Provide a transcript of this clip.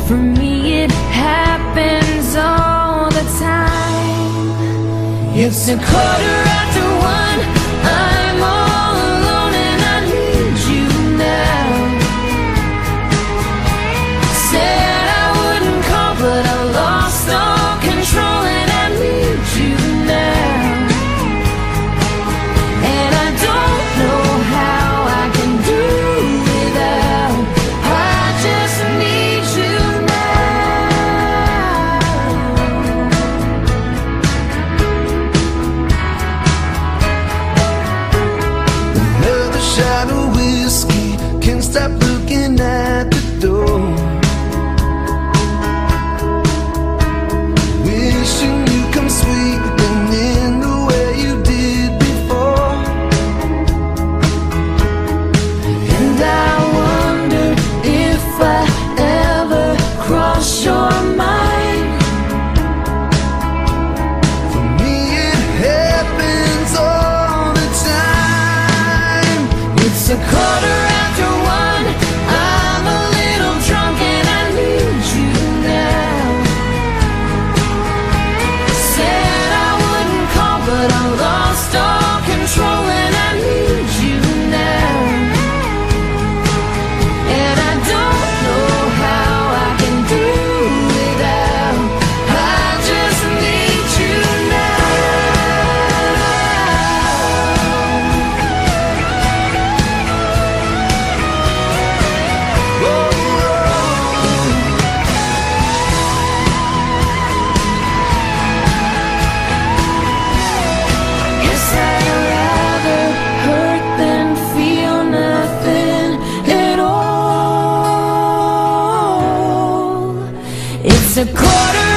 For me it happens all the time. It's a quarter after one, I'm all alone and I need you now. Said I wouldn't call but I lost all control and I need you now. And I don't know how I can do without, I just need you now. Another shot of whiskey, can't stop looking at the door. Wishing you come sweeping in the way you did before. And I wonder if I ever cross your mind. For me it happens all the time. It's a quarter after one, I'm a little drunk and I need you now. Said I wouldn't call but I lost all control and I need you now. And I don't know how I can do without, I just need you now. Guess I'd rather hurt than feel nothing at all. It's a quarter